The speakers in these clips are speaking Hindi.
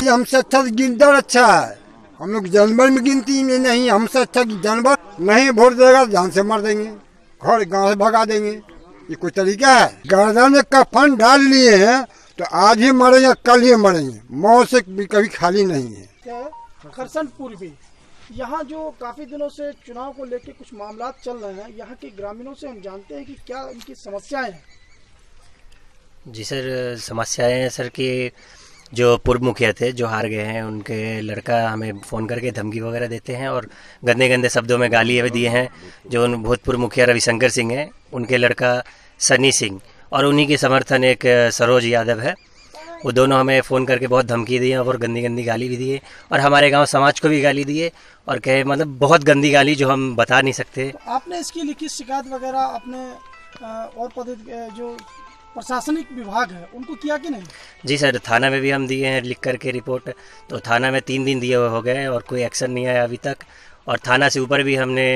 हमसे अच्छा गिरदर अच्छा है, हम लोग जानवर में गिनती में नहीं, हमसे अच्छा जानवर नहीं वोट देगा जान से मार देंगे, घर गांव से भगा देंगे। ये कोई तरीका है? गर्दन में कफन डाल लिए हैं तो आज ही मरेंगे कल ही मरेंगे, मौत से कभी खाली नहीं है। खरसंड पूर्वी यहाँ जो काफी दिनों से चुनाव को लेकर कुछ मामला चल रहे हैं, यहाँ के ग्रामीणों से हम जानते हैं कि क्या उनकी समस्याएं हैं। जी सर, समस्याएं हैं सर कि जो पूर्व मुखिया थे जो हार गए हैं, उनके लड़का हमें फ़ोन करके धमकी वगैरह देते हैं और गंदे गंदे शब्दों में गाली भी दिए हैं। जो उन भूतपूर्व मुखिया रविशंकर सिंह हैं, उनके लड़का सनी सिंह और उन्हीं के समर्थन एक सरोज यादव है, वो दोनों हमें फ़ोन करके बहुत धमकी दी और गंदी गंदी गाली भी दिए और हमारे गांव समाज को भी गाली दिए और कहे मतलब बहुत गंदी गाली जो हम बता नहीं सकते। तो आपने इसकी लिखित शिकायत वगैरह अपने और जो प्रशासनिक विभाग है उनको किया कि नहीं? जी सर, थाना में भी हम दिए हैं लिख करके रिपोर्ट, तो थाना में 3 दिन दिए हुए हो गए और कोई एक्शन नहीं आया अभी तक। और थाना से ऊपर भी हमने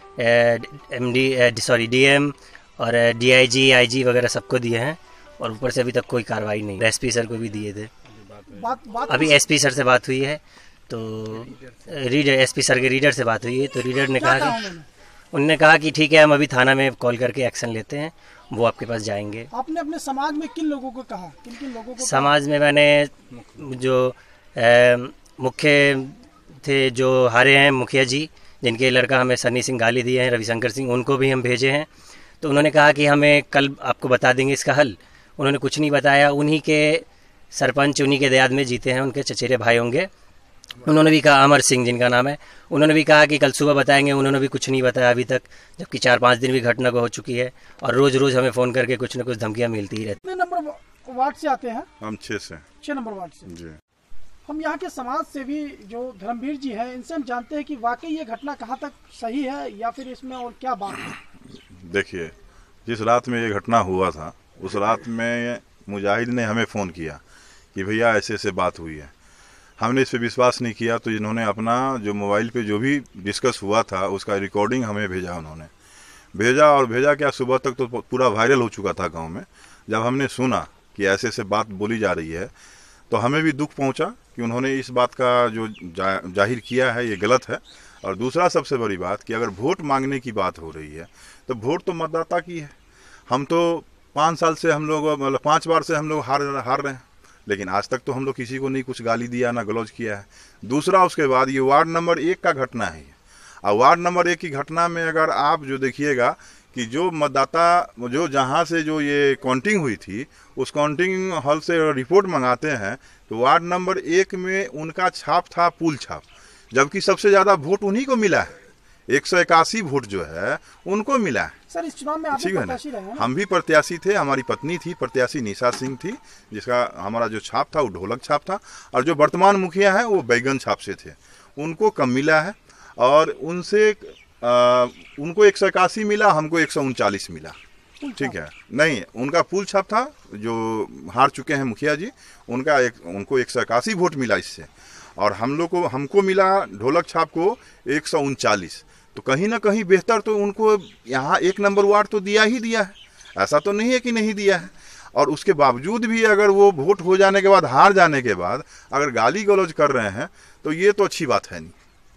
डीएम और डीआईजी आईजी वगैरह सबको दिए हैं और ऊपर से अभी तक कोई कार्रवाई नहीं। एसपी सर को भी दिए थे। अभी एसपी सर से बात हुई है, तो एसपी सर के रीडर से बात हुई है, तो रीडर ने कहा कि उन्होंने कहा कि ठीक है हम अभी थाना में कॉल करके एक्शन लेते हैं, वो आपके पास जाएंगे। आपने अपने समाज में किन लोगों को कहा, किन लोगों को? समाज में मैंने जो मुख्य थे जो हारे हैं मुखिया जी, जिनके लड़का हमें सनी सिंह गाली दिए हैं, रविशंकर सिंह, उनको भी हम भेजे हैं। तो उन्होंने कहा कि हमें कल आपको बता देंगे इसका हल। उन्होंने कुछ नहीं बताया। उन्हीं के सरपंच उन्हीं के दयाद में जीते हैं, उनके चचेरे भाई होंगे। उन्होंने भी कहा, अमर सिंह जिनका नाम है, उन्होंने भी कहा कि कल सुबह बताएंगे। उन्होंने भी कुछ नहीं बताया अभी तक, जबकि 4-5 दिन भी घटना को हो चुकी है और रोज रोज हमें फ़ोन करके कुछ न कुछ धमकियाँ मिलती ही रहती। कितने नंबर वार्ड से आते हैं? हम 6 से। 6 नंबर वार्ड से जी। हम यहाँ के समाज सेवी जो धर्मवीर जी हैं, इनसे हम जानते हैं कि वाकई ये घटना कहाँ तक सही है या फिर इसमें और क्या बात है। देखिए, जिस रात में ये घटना हुआ था उस रात में मुजाहिद ने हमें फ़ोन किया कि भैया ऐसे ऐसे बात हुई है। हमने इस पर विश्वास नहीं किया, तो इन्होंने अपना जो मोबाइल पे जो भी डिस्कस हुआ था उसका रिकॉर्डिंग हमें भेजा। उन्होंने भेजा क्या, सुबह तक तो पूरा वायरल हो चुका था गांव में। जब हमने सुना कि ऐसे ऐसे बात बोली जा रही है तो हमें भी दुख पहुंचा कि उन्होंने इस बात का जो जाहिर किया है ये गलत है। और दूसरा सबसे बड़ी बात कि अगर वोट मांगने की बात हो रही है तो वोट तो मतदाता की है। हम तो 5 साल से हम लोग मतलब 5 बार से हम लोग हार रहे हैं, लेकिन आज तक तो हम लोग किसी को नहीं कुछ गाली दिया ना गलौज किया है। दूसरा, उसके बाद ये वार्ड नंबर 1 का घटना है और वार्ड नंबर 1 की घटना में अगर आप जो देखिएगा कि जो मतदाता जो जहाँ से जो ये काउंटिंग हुई थी उस काउंटिंग हॉल से रिपोर्ट मंगाते हैं तो वार्ड नंबर 1 में उनका छाप था पुल छाप, जबकि सबसे ज़्यादा वोट उन्हीं को मिला है। 181 वोट जो है उनको मिला है। सर, इस चुनाव में आप भी प्रत्याशी रहे हैं? हम भी प्रत्याशी थे, हमारी पत्नी थी प्रत्याशी निशा सिंह थी, जिसका हमारा जो छाप था वो ढोलक छाप था और जो वर्तमान मुखिया है वो बैगन छाप से थे। उनको कम मिला है और उनसे उनको 181 मिला, हमको 139 मिला। ठीक है, नहीं उनका पुल छाप था जो हार चुके हैं मुखिया जी, उनको 181 वोट मिला इससे, और हमको मिला ढोलक छाप को 139। तो कहीं ना कहीं बेहतर तो उनको यहाँ 1 नंबर वार्ड तो दिया ही दिया है, ऐसा तो नहीं है कि नहीं दिया है। और उसके बावजूद भी अगर वो वोट हो जाने के बाद, हार जाने के बाद अगर गाली गलौज कर रहे हैं तो ये तो अच्छी बात है नहीं।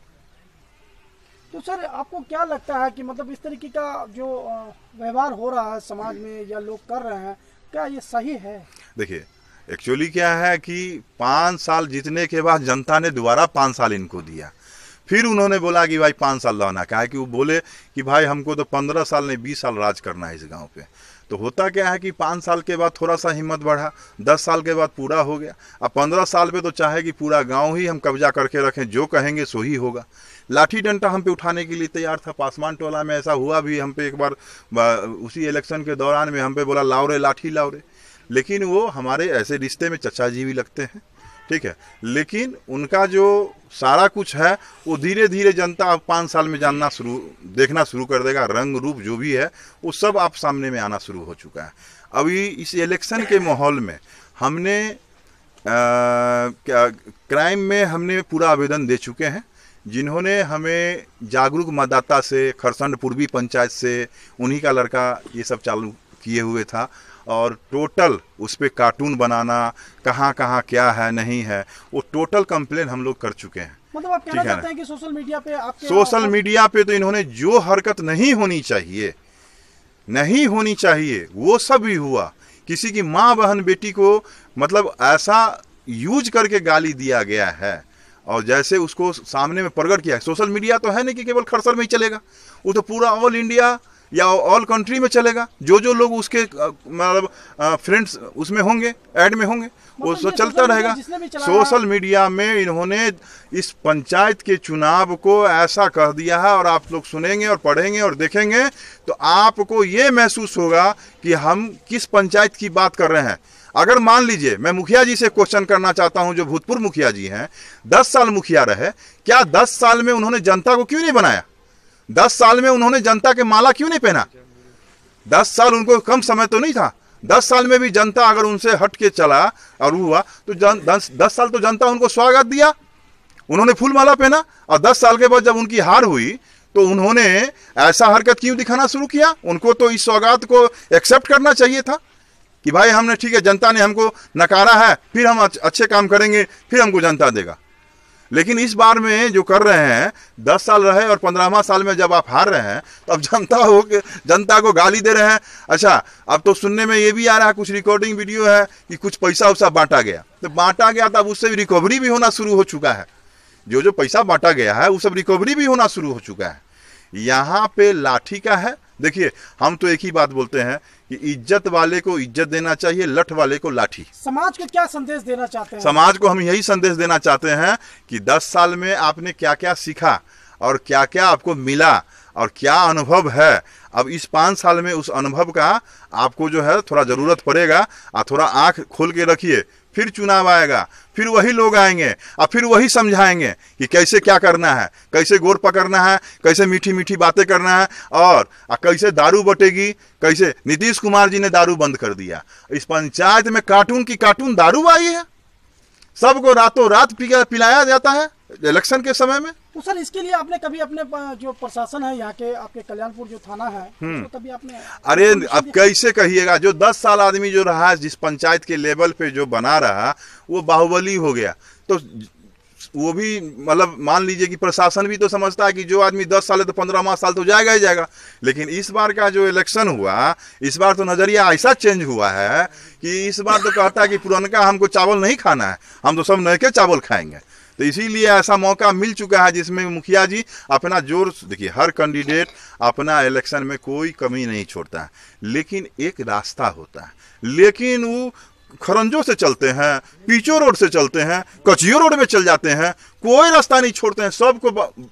तो सर, आपको क्या लगता है कि मतलब इस तरीके का जो व्यवहार हो रहा है समाज में या लोग कर रहे हैं, क्या ये सही है? देखिए, एक्चुअली क्या है कि 5 साल जीतने के बाद जनता ने दोबारा 5 साल इनको दिया। फिर उन्होंने बोला कि भाई 5 साल रहना, क्या है कि वो बोले कि भाई हमको तो 15 साल नहीं 20 साल राज करना है इस गांव पे। तो होता क्या है कि 5 साल के बाद थोड़ा सा हिम्मत बढ़ा, 10 साल के बाद पूरा हो गया, अब 15 साल पे तो चाहे कि पूरा गांव ही हम कब्जा करके रखें, जो कहेंगे सो ही होगा। लाठी डंडा हम पे उठाने के लिए तैयार था। पासवान टोला में ऐसा हुआ भी, हम पे एक बार उसी इलेक्शन के दौरान में हम पे बोला लाओ रे लाठी लाओ रे, लेकिन वो हमारे ऐसे रिश्ते में चचा जी भी लगते हैं, ठीक है। लेकिन उनका जो सारा कुछ है वो धीरे धीरे जनता 5 साल में देखना शुरू कर देगा। रंग रूप जो भी है वो सब आप सामने में आना शुरू हो चुका है। अभी इस इलेक्शन के माहौल में हमने क्राइम में हमने पूरा आवेदन दे चुके हैं। जिन्होंने हमें जागरूक मतदाता से, खरसंड पूर्वी पंचायत से, उन्हीं का लड़का ये सब चालू किए हुए था, और टोटल उस पर कार्टून बनाना, कहाँ कहाँ क्या है नहीं है, वो टोटल कंप्लेन हम लोग कर चुके हैं। मतलब आप कहना चाहते हैं कि सोशल मीडिया पे आपके सोशल मीडिया पे तो इन्होंने जो हरकत नहीं होनी चाहिए वो सब भी हुआ। किसी की माँ बहन बेटी को मतलब ऐसा यूज करके गाली दिया गया है, और जैसे उसको सामने में प्रकट किया है। सोशल मीडिया तो है नहीं कि केवल खरसर में ही चलेगा, वो तो पूरा ऑल इंडिया या ऑल कंट्री में चलेगा। जो जो लोग उसके मतलब फ्रेंड्स उसमें होंगे, ऐड में होंगे, वो सब चलता रहेगा। सोशल मीडिया में इन्होंने इस पंचायत के चुनाव को ऐसा कह दिया है, और आप लोग सुनेंगे और पढ़ेंगे और देखेंगे तो आपको ये महसूस होगा कि हम किस पंचायत की बात कर रहे हैं। अगर मान लीजिए, मैं मुखिया जी से क्वेश्चन करना चाहता हूं, जो भूतपूर्व मुखिया जी हैं, 10 साल मुखिया रहे, क्या 10 साल में उन्होंने जनता को क्यों नहीं बनाया? 10 साल में उन्होंने जनता के माला क्यों नहीं पहना? 10 साल उनको कम समय तो नहीं था। 10 साल में भी जनता अगर उनसे हट के चला और हुआ तो 10 साल तो जनता उनको स्वागत दिया, उन्होंने फूल माला पहना। और 10 साल के बाद जब उनकी हार हुई तो उन्होंने ऐसा हरकत क्यों दिखाना शुरू किया? उनको तो इस सौगात को एक्सेप्ट करना चाहिए था कि भाई हमने, ठीक है, जनता ने हमको नकारा है, फिर हम अच्छे काम करेंगे, फिर हमको जनता देगा। लेकिन इस बार में जो कर रहे हैं, 10 साल रहे और 15वां साल में जब आप हार रहे हैं तो अब जनता को गाली दे रहे हैं। अच्छा, अब तो सुनने में ये भी आ रहा है, कुछ रिकॉर्डिंग वीडियो है कि कुछ पैसा उसा बांटा गया, तो बांटा गया तो अब उससे रिकवरी भी होना शुरू हो चुका है। जो पैसा बांटा गया है वो सब रिकवरी भी होना शुरू हो चुका है। यहाँ पे लाठी का है। देखिए, हम तो एक ही बात बोलते हैं कि इज्जत वाले को इज्जत देना चाहिए, लठ वाले को लाठी। समाज को क्या संदेश देना चाहते हैं? समाज को हम यही संदेश देना चाहते हैं कि 10 साल में आपने क्या क्या सीखा और क्या क्या आपको मिला और क्या अनुभव है। अब इस 5 साल में उस अनुभव का आपको जो है थोड़ा जरूरत पड़ेगा, और थोड़ा आंख खोल के रखिए। फिर चुनाव आएगा, फिर वही लोग आएंगे और फिर वही समझाएंगे कि कैसे क्या करना है, कैसे गोर पकड़ना है, कैसे मीठी मीठी बातें करना है, और कैसे दारू बटेगी। कैसे नीतीश कुमार जी ने दारू बंद कर दिया। इस पंचायत में कार्टून की कार्टून दारू आई है, सबको रातों रात पिलाया जाता है इलेक्शन के समय में। तो सर, इसके लिए आपने कभी अपने जो प्रशासन है यहाँ के, आपके कल्याणपुर जो थाना है, उसको कभी आपने? अरे अब कैसे कहिएगा, जो 10 साल आदमी जो रहा, जिस पंचायत के लेवल पे जो बना रहा, वो बाहुबली हो गया। तो वो भी मतलब मान लीजिए कि प्रशासन भी तो समझता है कि जो आदमी 10 साल है तो 15वां साल तो जाएगा ही जाएगा। लेकिन इस बार का जो इलेक्शन हुआ, इस बार तो नजरिया ऐसा चेंज हुआ है कि इस बार तो कहता है कि पुरनका हमको चावल नहीं खाना है, हम तो सब नए के चावल खाएंगे। तो इसीलिए ऐसा मौका मिल चुका है जिसमें मुखिया जी अपना जोर, देखिए हर कैंडिडेट अपना इलेक्शन में कोई कमी नहीं छोड़ता है, लेकिन एक रास्ता होता है। लेकिन वो खरंजों से चलते हैं, पीचो रोड से चलते हैं, कचियो रोड में चल जाते हैं, कोई रास्ता नहीं छोड़ते हैं, सबको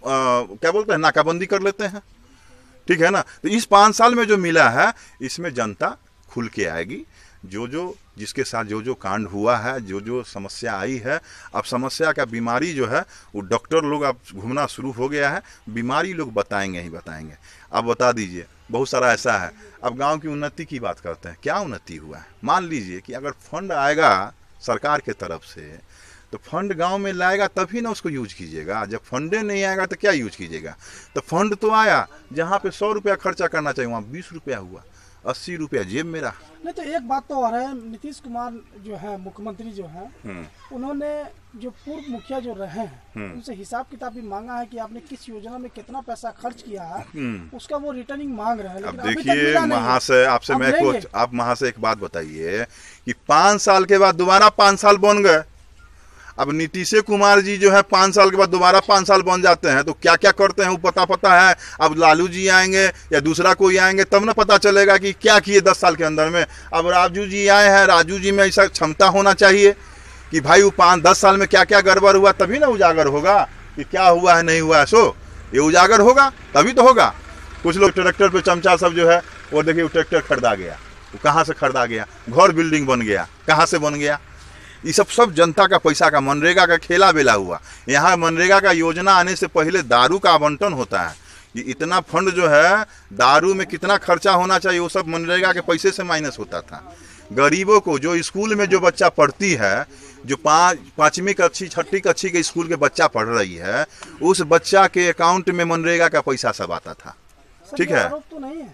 क्या बोलते हैं, नाकाबंदी कर लेते हैं। ठीक है ना। तो इस 5 साल में जो मिला है, इसमें जनता खुल के आएगी। जो जिसके साथ जो कांड हुआ है, जो समस्या आई है, अब समस्या का बीमारी जो है वो डॉक्टर लोग अब घूमना शुरू हो गया है, बीमारी लोग बताएंगे ही बताएंगे। अब बता दीजिए, बहुत सारा ऐसा है। अब गांव की उन्नति की बात करते हैं, क्या उन्नति हुआ है? मान लीजिए कि अगर फंड आएगा सरकार के तरफ से, तो फंड गांव में लाएगा तभी ना उसको यूज कीजिएगा। जब फंडे नहीं आएगा तो क्या यूज कीजिएगा? तो फंड तो आया, जहाँ पे 100 रुपया खर्चा करना चाहिए वहाँ 20 रुपया हुआ, 80 रुपया जेब में रहा। नहीं, तो एक बात तो और है, नीतीश कुमार जो है, मुख्यमंत्री जो है, उन्होंने जो पूर्व मुखिया जो रहे हैं, उनसे हिसाब किताब भी मांगा है कि आपने किस योजना में कितना पैसा खर्च किया है, उसका वो रिटर्निंग मांग रहे हैं। अब देखिए, वहाँ से आपसे मैं आप वहाँ से एक बात बताइए कि 5 साल के बाद दोबारा 5 साल बन गए। अब नीतीश कुमार जी जो है 5 साल के बाद दोबारा 5 साल बन जाते हैं, तो क्या क्या करते हैं वो पता है। अब लालू जी आएंगे या दूसरा कोई आएंगे तब ना पता चलेगा कि क्या किए 10 साल के अंदर में। अब राजू जी आए हैं, राजू जी में ऐसा क्षमता होना चाहिए कि भाई वो 5-10 साल में क्या क्या गड़बड़ हुआ, तभी ना उजागर होगा कि क्या हुआ है नहीं हुआ है। सो ये उजागर होगा तभी तो होगा। कुछ लोग ट्रैक्टर पे चमचा सब जो है, वो देखिए वो ट्रैक्टर खरीदा गया, वो कहाँ से खरीदा गया? घर बिल्डिंग बन गया, कहाँ से बन गया? ये सब जनता का पैसा का, मनरेगा का खेला बेला हुआ। यहाँ मनरेगा का योजना आने से पहले दारू का आवंटन होता है। ये इतना फंड जो है दारू में कितना खर्चा होना चाहिए, वो सब मनरेगा के पैसे से माइनस होता था। गरीबों को, जो स्कूल में जो बच्चा पढ़ती है, जो 5वीं कक्षी 6ठी कक्षी के स्कूल के बच्चा पढ़ रही है, उस बच्चा के अकाउंट में मनरेगा का पैसा सब आता था। ठीक है, आरोप तो नहीं है?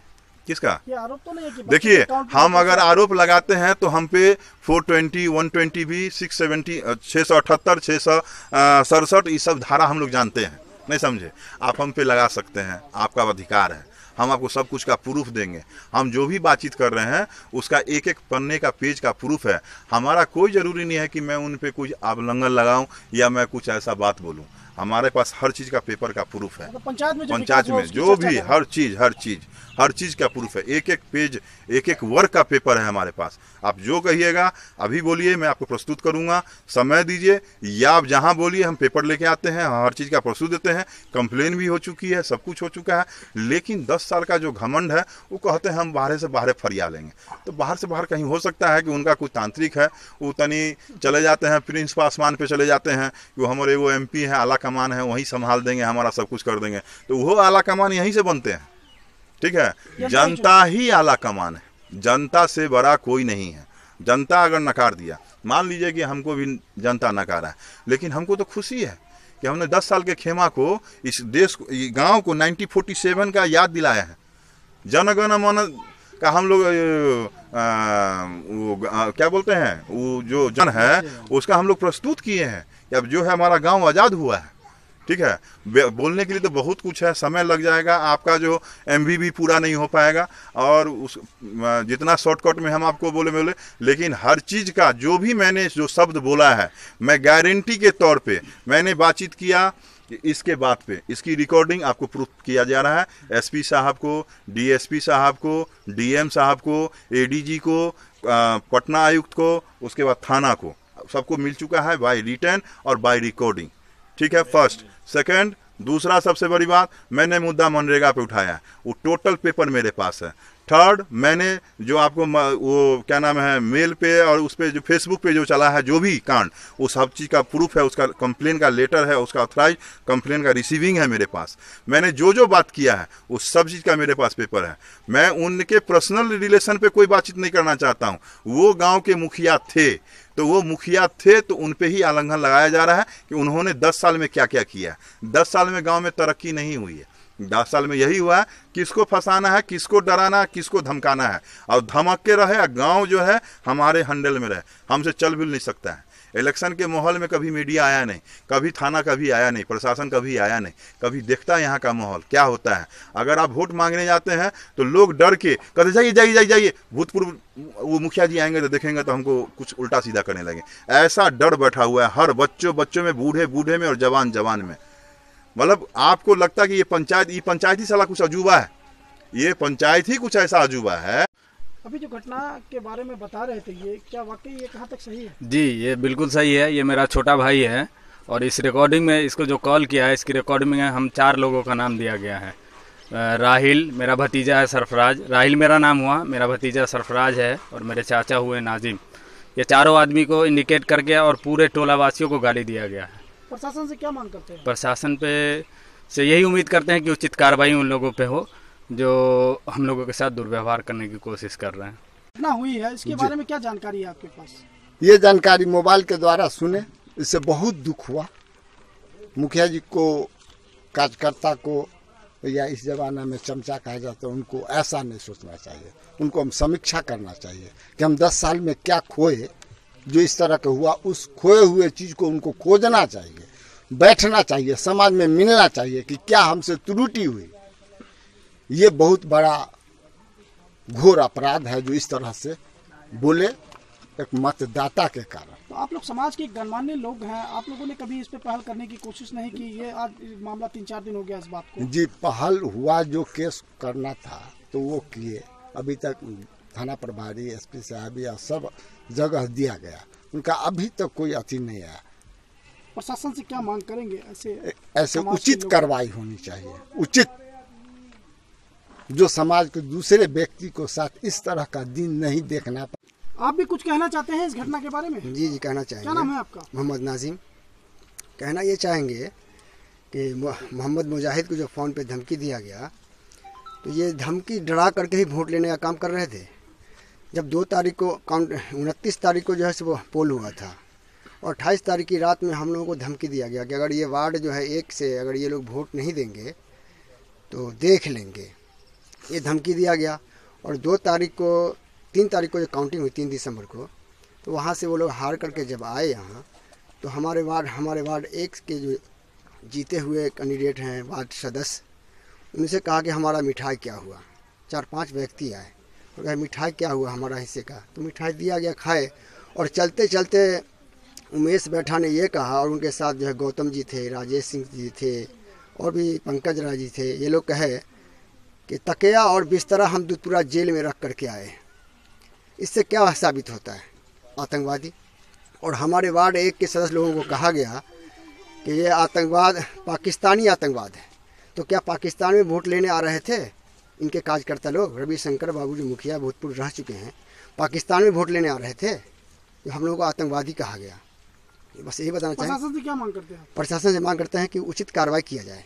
किसका? ये आरोप तो नहीं है कि देखिए, अकाउंट हम अगर आरोप लगाते हैं तो हम पे 420, 120 भी, 670, 678, 667 ये सब धारा हम लोग जानते हैं, नहीं समझे? आप हम पे लगा सकते हैं, आपका अधिकार है, हम आपको सब कुछ का प्रूफ देंगे। हम जो भी बातचीत कर रहे हैं उसका एक एक पन्ने का पेज का प्रूफ है। हमारा कोई ज़रूरी नहीं है कि मैं उन पे कुछ उल्लंघन लगाऊं या मैं कुछ ऐसा बात बोलूं। हमारे पास हर चीज़ का पेपर का प्रूफ है। पंचायत में जो भी हर चीज़ का प्रूफ है। एक एक पेज, एक एक वर्ग का पेपर है हमारे पास। आप जो कहिएगा अभी बोलिए, मैं आपको प्रस्तुत करूंगा। समय दीजिए या आप जहां बोलिए, हम पेपर लेके आते हैं, हर चीज़ का प्रस्तुत देते हैं। कंप्लेन भी हो चुकी है, सब कुछ हो चुका है। लेकिन 10 साल का जो घमंड है वो कहते हैं हम बाहर से बाहर फरिया लेंगे। तो बाहर से बाहर कहीं हो सकता है कि उनका कुछ तांत्रिक है, वो तनी चले जाते हैं प्रिंस आसमान पे चले जाते हैं कि वो हमारे वो MP है, आला कमान है, वहीं संभाल देंगे, हमारा सब कुछ कर देंगे। तो वो आला कमान यहीं से बनते हैं, ठीक है? जनता ही आला कमान है, जनता से बड़ा कोई नहीं है। जनता अगर नकार दिया, मान लीजिए कि हमको भी जनता नकारा है, लेकिन हमको तो खुशी है कि हमने 10 साल के खेमा को, इस देश को, गांव को 1947 का याद दिलाया है। जनगण मन का हम लोग क्या बोलते हैं, वो जो जन है उसका हम लोग प्रस्तुत किए हैं कि अब जो है हमारा गांव आज़ाद हुआ है, ठीक है? बोलने के लिए तो बहुत कुछ है, समय लग जाएगा, आपका जो MB भी पूरा नहीं हो पाएगा और उस जितना शॉर्टकट में हम आपको बोले, लेकिन हर चीज़ का जो भी मैंने जो शब्द बोला है, मैं गारंटी के तौर पे मैंने बातचीत किया। इसके बात पे इसकी रिकॉर्डिंग आपको प्रूफ किया जा रहा है। SP साहब को, DSP साहब को, DM साहब को, ADG को, पटना आयुक्त को, उसके बाद थाना को, सबको मिल चुका है बाय रिटर्न और बाय रिकॉर्डिंग, ठीक है? फर्स्ट। सेकंड, दूसरा सबसे बड़ी बात, मैंने मुद्दा मनरेगा पे उठाया, वो टोटल पेपर मेरे पास है। थर्ड, मैंने जो आपको वो क्या नाम है, मेल पे और उस पे जो फेसबुक पे जो चला है जो भी कांड, वो सब चीज़ का प्रूफ है, उसका कंप्लेन का लेटर है, उसका ऑथराइज कंप्लेन का रिसीविंग है मेरे पास। मैंने जो बात किया है उस सब चीज़ का मेरे पास पेपर है। मैं उनके पर्सनल रिलेशन पे कोई बातचीत नहीं करना चाहता हूँ। वो गाँव के मुखिया थे तो वो मुखिया थे तो उन पे ही आलंघन लगाया जा रहा है कि उन्होंने 10 साल में क्या क्या किया है। 10 साल में गांव में तरक्की नहीं हुई है। 10 साल में यही हुआ है, किसको फंसाना है, किसको डराना है, किसको धमकाना है, और धमक के रहे। गांव जो है हमारे हैंडल में रहे, हमसे चल भी नहीं सकता है। इलेक्शन के माहौल में कभी मीडिया आया नहीं, कभी थाना कभी आया नहीं, प्रशासन कभी आया नहीं, कभी देखता है यहाँ का माहौल क्या होता है। अगर आप वोट मांगने जाते हैं तो लोग डर के कहते जाइए जाइए जाइए जाइए, भूतपूर्व वो मुखिया जी आएंगे तो देखेंगे तो हमको कुछ उल्टा सीधा करने लगे। ऐसा डर बैठा हुआ है हर बच्चों में, बूढ़े में और जवान में। मतलब आपको लगता है कि ये पंचायत ही साला कुछ अजूबा है, ये पंचायत ही कुछ ऐसा अजूबा है। अभी जो घटना के बारे में बता रहे थे, ये क्या वाकई ये कहाँ तक सही है? जी, ये बिल्कुल सही है। ये मेरा छोटा भाई है और इस रिकॉर्डिंग में इसको जो कॉल किया है, इसकी रिकॉर्डिंग में हम 4 लोगों का नाम दिया गया है। राहिल मेरा भतीजा है, सरफराज, राहिल मेरा नाम हुआ, मेरा भतीजा सरफराज है और मेरे चाचा हुए नाजिम। ये चारों आदमी को इंडिकेट करके और पूरे टोलावासियों को गाली दिया गया है। प्रशासन से क्या मांग करते हैं? प्रशासन पे से यही उम्मीद करते हैं कि उचित कार्रवाई उन लोगों पे हो जो हम लोगों के साथ दुर्व्यवहार करने की कोशिश कर रहे हैं। घटना हुई है, इसके बारे में क्या जानकारी है आपके पास? ये जानकारी मोबाइल के द्वारा सुने, इससे बहुत दुख हुआ। मुखिया जी को, कार्यकर्ता को, या इस जमाना में चमचा कहा जाता है, उनको ऐसा नहीं सोचना चाहिए। उनको हम समीक्षा करना चाहिए कि हम 10 साल में क्या खोए जो इस तरह का हुआ। उस खोए हुए चीज़ को उनको खोजना चाहिए, बैठना चाहिए, समाज में मिलना चाहिए कि क्या हमसे त्रुटि हुई। ये बहुत बड़ा घोर अपराध है जो इस तरह से बोले एक मतदाता के कारण। तो आप लोग समाज के गणमान्य लोग हैं, आप लोगों ने कभी इस पे पहल करने की कोशिश नहीं की? ये आज मामला 3-4 दिन हो गया इस बात को। जी, पहल हुआ, जो केस करना था तो वो किए। अभी तक थाना प्रभारी, SP साहब या सब जगह दिया गया, उनका अभी तक कोई अति नहीं आया। प्रशासन से क्या मांग करेंगे? ऐसे उचित कार्रवाई होनी चाहिए, उचित, जो समाज के दूसरे व्यक्ति को साथ इस तरह का दिन नहीं देखना। आप भी कुछ कहना चाहते हैं इस घटना के बारे में? जी, कहना चाहेंगे। क्या नाम है आपका? मोहम्मद नाजिम। कहना ये चाहेंगे कि मोहम्मद मुजाहिद को जो फ़ोन पे धमकी दिया गया, तो ये धमकी डरा करके ही वोट लेने का काम कर रहे थे। जब 2 तारीख को 29 तारीख को जो है वो पोल हुआ था और 28 तारीख की रात में हम लोगों को धमकी दिया गया कि अगर ये वार्ड जो है 1 से अगर ये लोग वोट नहीं देंगे तो देख लेंगे, ये धमकी दिया गया। और 3 तारीख को जो काउंटिंग हुई 3 दिसंबर को, तो वहाँ से वो लोग हार करके जब आए यहाँ, तो हमारे वार्ड 1 के जो जीते हुए कैंडिडेट हैं वार्ड सदस्य, उनसे कहा कि हमारा मिठाई क्या हुआ। 4-5 व्यक्ति आए और कहा मिठाई क्या हुआ हमारा हिस्से का, तो मिठाई दिया गया, खाए। और चलते चलते उमेश बैठा ने ये कहा, और उनके साथ जो है गौतम जी थे, राजेश सिंह जी थे और भी पंकज राय जी थे, ये लोग कहे कि तकिया और बिस्तरा हम दूधपुरा जेल में रख करके आए। इससे क्या साबित होता है? आतंकवादी। और हमारे वार्ड 1 के सदस्य लोगों को कहा गया कि ये आतंकवाद पाकिस्तानी आतंकवाद है। तो क्या पाकिस्तान में वोट लेने आ रहे थे इनके कार्यकर्ता लोग? रविशंकर बाबू जो मुखिया भूतपूर्व रह चुके हैं, पाकिस्तान में वोट लेने आ रहे थे, तो हम लोगों को आतंकवादी कहा गया। बस यही बताना चाहेंगे। प्रशासन से क्या मांग करते हैं? प्रशासन से मांग करते हैं कि उचित कार्रवाई किया जाए।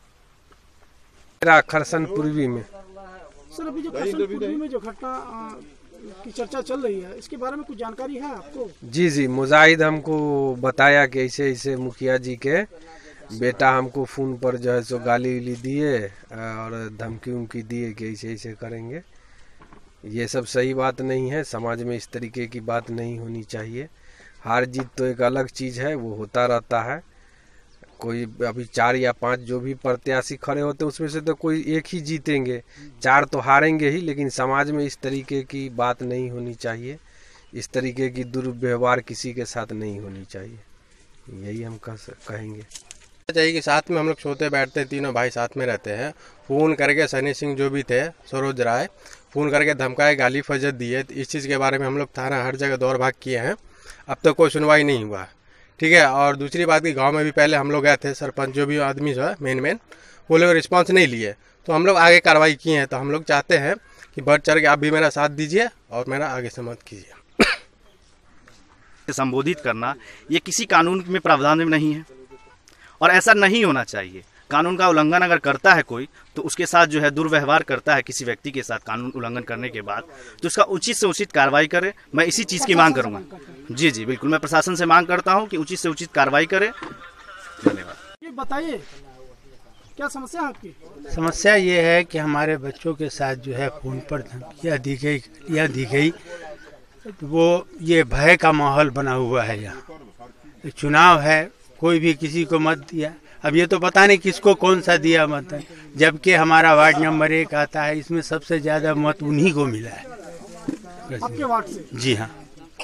खरसन पूर्वी में सर, अभी जो खरसन पूर्वी में जो घटना की चर्चा चल रही है, इसके बारे में कुछ जानकारी है आपको? जी, मुजाहिद हमको बताया कि ऐसे ऐसे मुखिया जी के बेटा हमको फ़ोन पर जो है सो गाली उली दिए और धमकी उमकी दिए कि ऐसे ऐसे करेंगे। ये सब सही बात नहीं है। समाज में इस तरीके की बात नहीं होनी चाहिए। हार जीत तो एक अलग चीज़ है, वो होता रहता है। कोई अभी 4 या 5 जो भी प्रत्याशी खड़े होते हैं उसमें से तो कोई एक ही जीतेंगे, 4 तो हारेंगे ही। लेकिन समाज में इस तरीके की बात नहीं होनी चाहिए, इस तरीके की दुर्व्यवहार किसी के साथ नहीं होनी चाहिए। यही हम कहेंगे चाहिए कि साथ में हम लोग सोते बैठते, तीनों भाई साथ में रहते हैं। फ़ोन करके सनी सिंह जो भी थे, सरोज राय, फ़ोन करके धमकाए, गाली फजत दिए। तो इस चीज़ के बारे में हम लोग थाना हर जगह दौड़ भाग किए हैं, अब तक कोई सुनवाई नहीं हुआ। ठीक है। और दूसरी बात कि गांव में भी पहले हम लोग गए थे, सरपंच जो भी आदमी जो है मेन वो लोग रिस्पांस नहीं लिए, तो हम लोग आगे कार्रवाई किए हैं। तो हम लोग चाहते हैं कि बढ़ चढ़ के आप भी मेरा साथ दीजिए और मेरा आगे से मत कीजिए। संबोधित करना ये किसी कानून में प्रावधान में नहीं है और ऐसा नहीं होना चाहिए। कानून का उल्लंघन अगर करता है कोई, तो उसके साथ जो है दुर्व्यवहार करता है किसी व्यक्ति के साथ कानून उल्लंघन करने के बाद, तो उसका उचित से उचित कार्रवाई करे। मैं इसी चीज़ की मांग करूंगा। जी बिल्कुल, मैं प्रशासन से मांग करता हूं कि उचित से उचित कार्रवाई करे। धन्यवाद। ये बताइए क्या समस्या है आपकी? समस्या ये है कि हमारे बच्चों के साथ जो है फ़ोन पर धमकियाँ दी गई, वो ये भय का माहौल बना हुआ है। यहाँ चुनाव है, कोई भी किसी को मत दिया। अब ये तो पता नहीं किसको कौन सा दिया मत, जबकि हमारा वार्ड नंबर 1 आता है, इसमें सबसे ज़्यादा मत उन्हीं को मिला है। आपके वार्ड से? जी हाँ।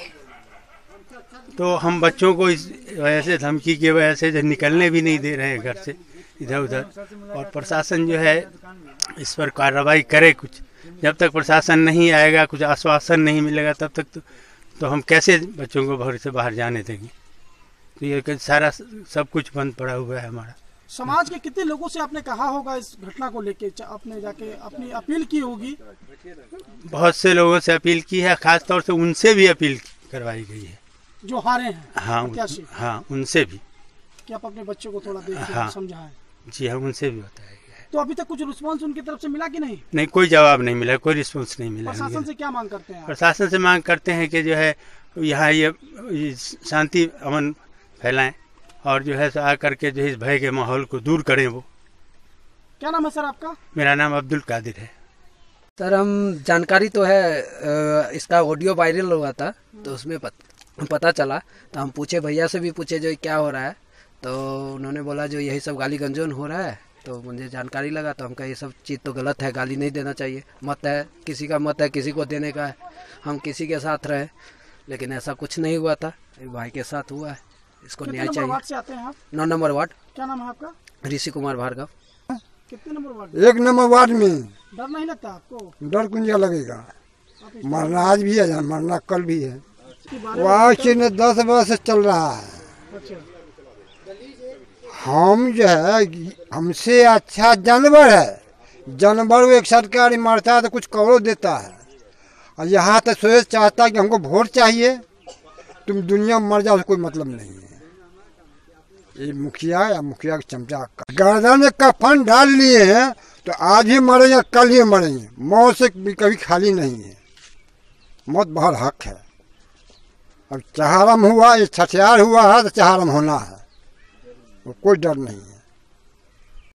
तो हम बच्चों को इस वजह से, धमकी की वजह से निकलने भी नहीं दे रहे हैं घर से इधर उधर। और प्रशासन जो है इस पर कार्रवाई करे कुछ। जब तक प्रशासन नहीं आएगा, कुछ आश्वासन नहीं मिलेगा, तब तक तो हम कैसे बच्चों को घर से बाहर जाने देंगे? तो ये सारा सब कुछ बंद पड़ा हुआ है हमारा। समाज के कितने लोगों से आपने कहा होगा इस घटना को लेके, आपने जाके अपनी अपील की होगी? बहुत से लोगों से अपील की है, खास तौर से उनसे भी अपील करवाई गई है जो हारे हैं। हाँ, उनसे भी कि आप अपने बच्चों को थोड़ा देख के समझाएं। जी हाँ, उनसे भी बताया गया है। तो अभी तक कुछ रिस्पांस उनकी तरफ से मिला कि नहीं? नहीं, कोई जवाब नहीं मिला, कोई रिस्पांस नहीं मिला। प्रशासन से क्या मांग करते हैं? प्रशासन से मांग करते हैं कि जो है यहाँ ये शांति अमन फैलाएं और जो है आ करके जो इस भय के माहौल को दूर करें। वो क्या नाम है सर आपका? मेरा नाम अब्दुल कादिर है। सर, हम जानकारी तो है, इसका ऑडियो वायरल हुआ था तो उसमें पता चला, तो हम पूछे, भैया से भी पूछे जो क्या हो रहा है, तो उन्होंने बोला जो यही सब गाली गंजन हो रहा है। तो मुझे जानकारी लगा, तो हम कहा ये सब चीज़ तो गलत है, गाली नहीं देना चाहिए। मत है, किसी का मत है, किसी को देने का है, हम किसी के साथ रहे। लेकिन ऐसा कुछ नहीं हुआ था, भाई के साथ हुआ है, इसको न्याय चाहिए। वार्ड से आते हैं आप? 9 नंबर वार्ड। क्या नाम है आपका? ऋषि कुमार भार्गव। कितने नंबर वार्ड? 1 नंबर वार्ड में। डर नहीं लगता आपको? डर कुछ लगेगा, मरना आज भी है, मरना कल भी है। वहाँ से 10 वर्ष से चल रहा है। हम जो है, हमसे अच्छा जानवर है। जानवर एक सरकार मारता है तो कुछ कौड़ो देता है, और यहाँ तक सोच चाहता है कि हमको वोट चाहिए, तुम दुनिया में मर जाओ, कोई मतलब नहीं है। ये मुखिया या मुखिया का चमचा गर्दन में कफन डाल लिए हैं, तो आज ही मरेंगे, कल ही मरेंगे। मौत से भी कभी खाली नहीं है, मौत बहुत हक है। अब चहारम हुआ, ये छठियार हुआ है तो चहारम होना है, कोई डर नहीं है।